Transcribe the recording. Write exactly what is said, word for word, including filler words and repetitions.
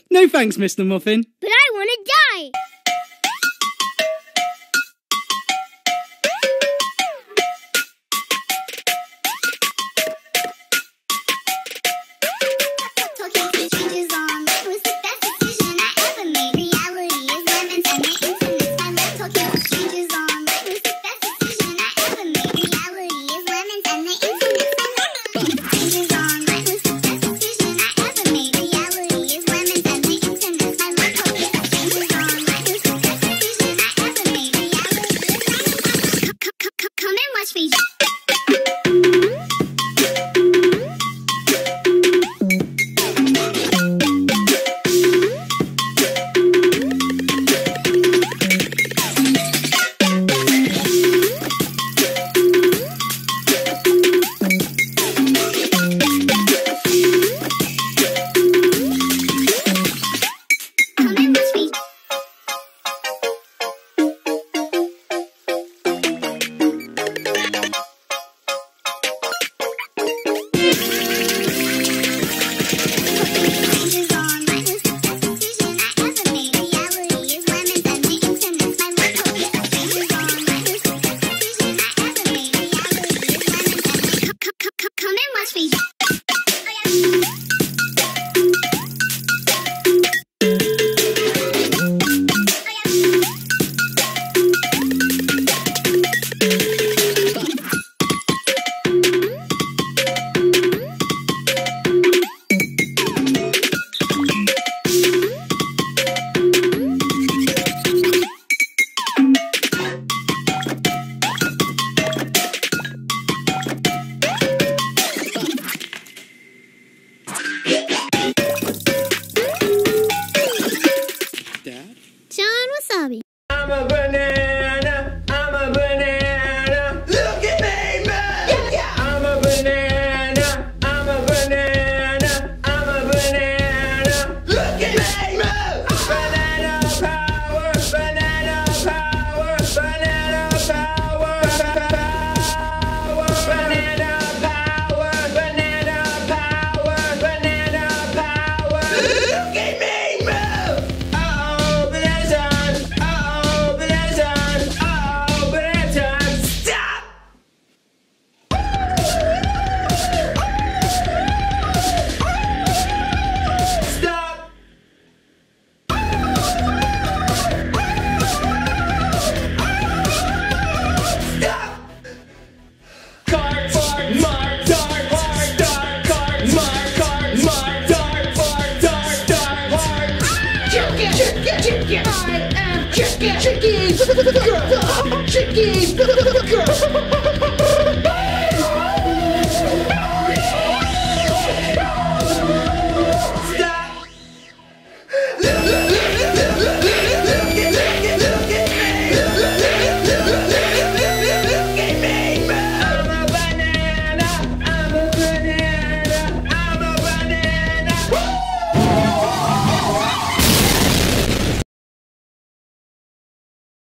No thanks, Mister Muffin. But I want to die. I'm a banana, I'm a banana. Look at me move! Yeah, yeah. I'm a banana, I'm a banana, I'm a banana. Look at me move! Banana power, banana power, banana power, power, banana power, banana power, banana power. Look at me move! Uh-oh, blizzard! Uh-oh, blizzard! Uh-oh, blizzard! Stop! Stop! Stop! Card, fart, mark, dark, hard, dark, card, mark, card, mark, dark, fart, dark, dark, hard. Chicken, chicken, chicken. I am chicken, chicken, girl, chicken, girl.